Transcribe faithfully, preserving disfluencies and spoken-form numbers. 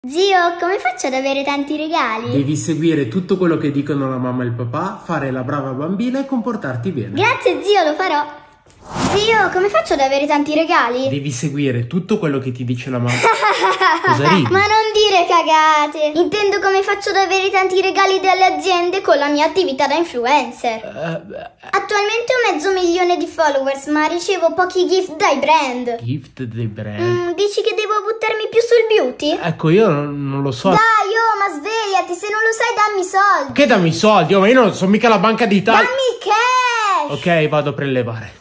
Zio, come faccio ad avere tanti regali? Devi seguire tutto quello che dicono la mamma e il papà, fare la brava bambina e comportarti bene. Grazie zio, lo farò. Zio, come faccio ad avere tanti regali? Devi seguire tutto quello che ti dice la mamma. Cosa ridi? Ma non dire cagate. Intendo come faccio ad avere tanti regali dalle aziende con la mia attività da influencer. Uh, Attualmente ho mezzo milione di followers, ma ricevo pochi gift dai brand. Gift dei brand? Mm, dici che devo buttarmi più sul beauty? Ecco, io non, non lo so. Dai, oh, ma svegliati, se non lo sai dammi soldi. Che dammi soldi? Oh, ma io non sono mica la Banca d'Italia. Dammi cash. Ok, vado a prelevare.